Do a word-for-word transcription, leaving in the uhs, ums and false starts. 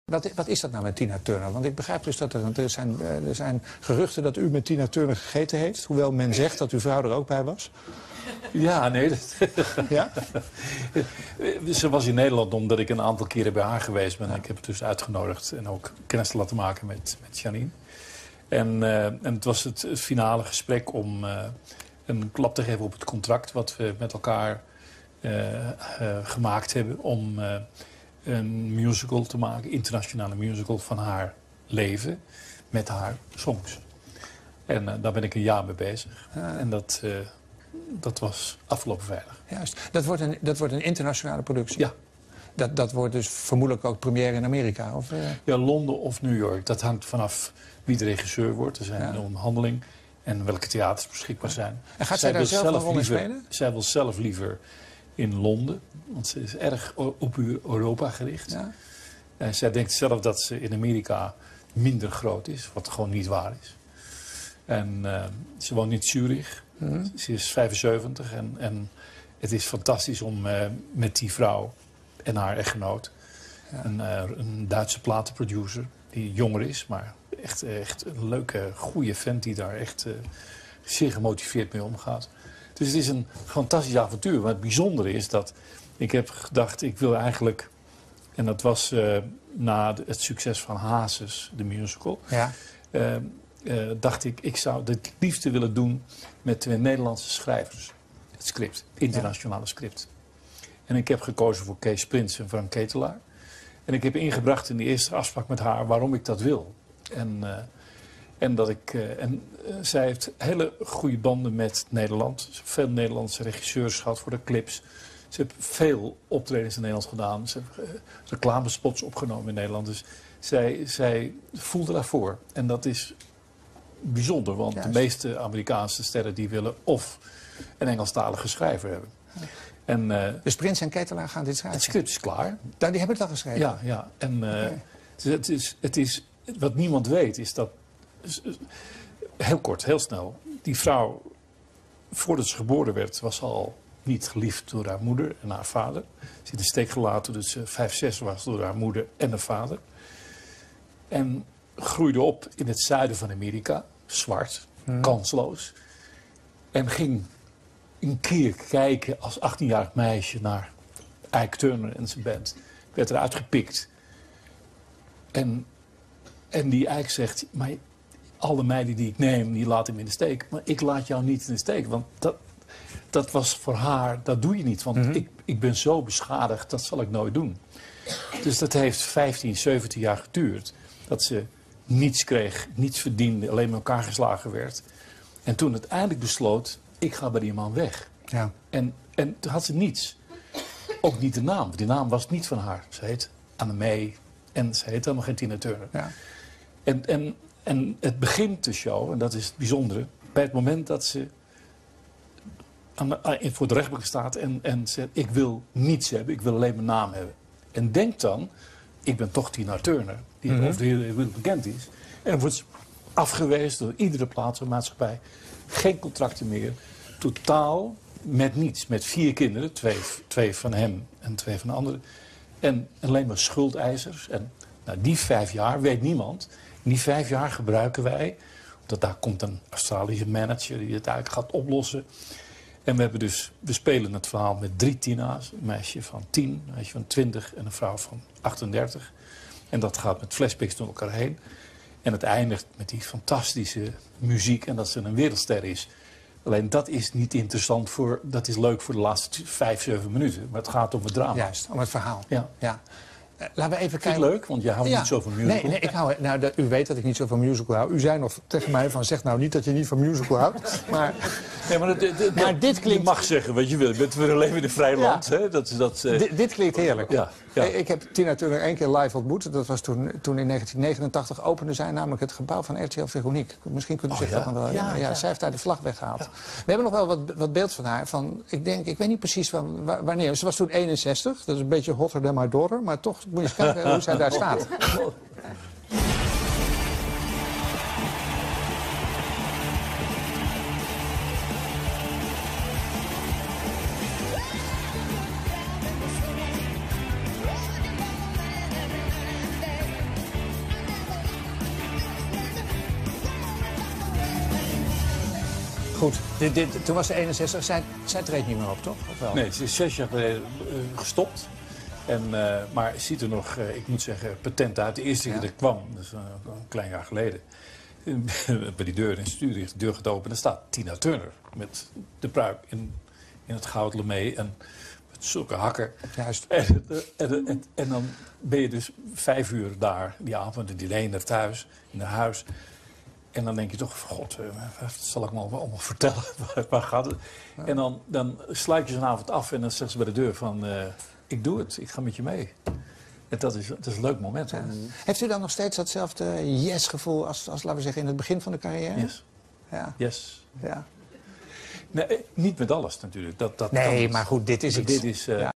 Wat, wat is dat nou met Tina Turner? Want ik begrijp dus dat er, er, zijn, er zijn geruchten dat u met Tina Turner gegeten heeft. Hoewel men zegt dat uw vrouw er ook bij was. Ja, nee. Dat... Ja? Ze was in Nederland omdat ik een aantal keren bij haar geweest ben. Ja. Ik heb het dus uitgenodigd en ook kennis te laten maken met, met Janine. En, uh, en het was het, het finale gesprek om uh, een klap te geven op het contract wat we met elkaar uh, uh, gemaakt hebben om uh, een musical te maken, internationale musical van haar leven met haar songs. En uh, daar ben ik een jaar mee bezig. Ja. En dat, uh, dat was afgelopen vrijdag. Juist. Dat wordt een, dat wordt een internationale productie? Ja. Dat, dat wordt dus vermoedelijk ook première in Amerika? Of, uh... Ja, Londen of New York. Dat hangt vanaf wie de regisseur wordt. Er zijn ja. een onderhandeling. En welke theaters beschikbaar zijn. En gaat zij, zij daar zelf, zelf een rol in spelen? Zij wil zelf liever in Londen. Want ze is erg op Europa gericht. Ja. En zij denkt zelf dat ze in Amerika minder groot is. Wat gewoon niet waar is. En uh, ze woont in Zurich. Mm-hmm. Ze is vijfenzeventig. En, en het is fantastisch om uh, met die vrouw en haar echtgenoot... Ja. Een, uh, een Duitse platenproducer die jonger is, maar echt, echt een leuke, goede vent die daar echt uh, zeer gemotiveerd mee omgaat. Dus het is een fantastisch avontuur. Maar het bijzondere is dat ik heb gedacht, ik wil eigenlijk... En dat was uh, na de, het succes van Hazes, de musical... Ja. Uh, uh, dacht ik, ik zou het liefste willen doen met twee Nederlandse schrijvers. Het script, internationale ja. script. En ik heb gekozen voor Kees Prins en Frank Ketelaar. En ik heb ingebracht in de eerste afspraak met haar waarom ik dat wil. En, uh, en dat ik. Uh, en uh, zij heeft hele goede banden met Nederland. Ze heeft veel Nederlandse regisseurs gehad voor de clips. Ze heeft veel optredens in Nederland gedaan. Ze heeft uh, reclamespots opgenomen in Nederland. Dus zij, zij voelde daarvoor. En dat is bijzonder, want Juist. de meeste Amerikaanse sterren die willen of een Engelstalige schrijver hebben. En, uh, dus Prins en Ketelaar gaan dit schrijven? Het script is klaar. Nou, die hebben het al geschreven? Ja, ja. En uh, okay. het, is, het is, wat niemand weet is dat, heel kort, heel snel, die vrouw, voordat ze geboren werd, was al niet geliefd door haar moeder en haar vader. Ze is in de steek gelaten toen ze vijf, zes was door haar moeder en haar vader. En groeide op in het zuiden van Amerika, zwart, hmm. kansloos. En ging een keer kijken als achttienjarig meisje naar Ike Turner en zijn band. Werd eruit gepikt. En, en die Ike zegt, maar alle meiden die ik neem, die laten me in de steek. Maar ik laat jou niet in de steek. Want dat, dat was voor haar, dat doe je niet. Want mm-hmm. ik, ik ben zo beschadigd, dat zal ik nooit doen. Dus dat heeft vijftien, zeventien jaar geduurd. Dat ze niets kreeg, niets verdiende, alleen met elkaar geslagen werd. En toen uiteindelijk besloot, ik ga bij die man weg. Ja. En, en toen had ze niets. Ook niet de naam. Die naam was niet van haar. Ze heet Annemie en ze heet helemaal geen Tina Turner. Ja. En, en, en het begint de show, en dat is het bijzondere, bij het moment dat ze aan de, voor de rechtbank staat en, en zegt, ik wil niets hebben, ik wil alleen mijn naam hebben. En denk dan, ik ben toch Tina Turner, die mm-hmm. over de hele wereld bekend is. En dan wordt ze afgewezen door iedere platenmaatschappij. Geen contracten meer. Totaal met niets. Met vier kinderen. Twee, twee van hem en twee van de anderen. En alleen maar schuldeisers. En nou, die vijf jaar weet niemand. In die vijf jaar gebruiken wij. Dat daar komt een Australische manager die het eigenlijk gaat oplossen. En we hebben dus, we spelen het verhaal met drie Tina's. Een meisje van tien, een meisje van twintig en een vrouw van achtendertig. En dat gaat met flashbacks door elkaar heen. En het eindigt met die fantastische muziek en dat ze een wereldster is. Alleen dat is niet interessant voor, dat is leuk voor de laatste vijf, zeven minuten. Maar het gaat om het drama. Juist, om het verhaal. Ja. ja. Uh, laten we even Vind kijken. je leuk? Want jij houdt ja. niet zo van musical. Nee, nee ik hou, nou, dat, u weet dat ik niet zo van musical hou. U zei nog tegen mij van, zeg nou niet dat je niet van musical houdt. Maar, nee, maar, dat, dat, maar dit klinkt... Je mag zeggen wat je wil. Je bent weer alleen in een vrij land. Ja. Hè? Dat, dat, uh... D- dit klinkt heerlijk. Ja. Ja. Ik heb Tina Turner één keer live ontmoet. Dat was toen, toen in negentien negenentachtig opende zij namelijk het gebouw van R T L Veronique. Misschien kunt u oh, zich ja? dat nog wel herinneren. Ja, ja, ja. Zij heeft daar de vlag weggehaald. Ja. We hebben nog wel wat, wat beeld van haar. Van, ik denk, ik weet niet precies van, wanneer. Ze was toen eenenzestig. Dat is een beetje hotter dan my daughter. Maar toch moet je eens kijken hoe zij daar staat. Goed, dit, dit, toen was ze eenenzestig. Zij, zij treedt niet meer op, toch? Of wel? Nee, ze is zes jaar geleden uh, gestopt. En, uh, maar ziet er nog, uh, ik moet zeggen, patent uit. De eerste keer Ja. dat ik kwam, dus uh, een klein jaar geleden. Bij die deur in de studio, de deur gaat open en daar staat Tina Turner. Met de pruik in, in het goud lemee en met zulke hakken. Juist. En, en, en, en dan ben je dus vijf uur daar die avond en die leen naar thuis, in haar huis. En dan denk je toch, god, wat zal ik me allemaal vertellen? waar, waar gaat het? Ja. En dan, dan sluit je zo'n avond af en dan zegt ze bij de deur van, uh, ik doe het, ik ga met je mee. En dat is, dat is een leuk moment. Ja. Heeft u dan nog steeds datzelfde yes-gevoel als, als, laten we zeggen, in het begin van de carrière? Yes. Ja. Yes. Ja. Nee, niet met alles natuurlijk. Dat, dat nee, kan maar goed, dit is iets. Dit is, uh, ja.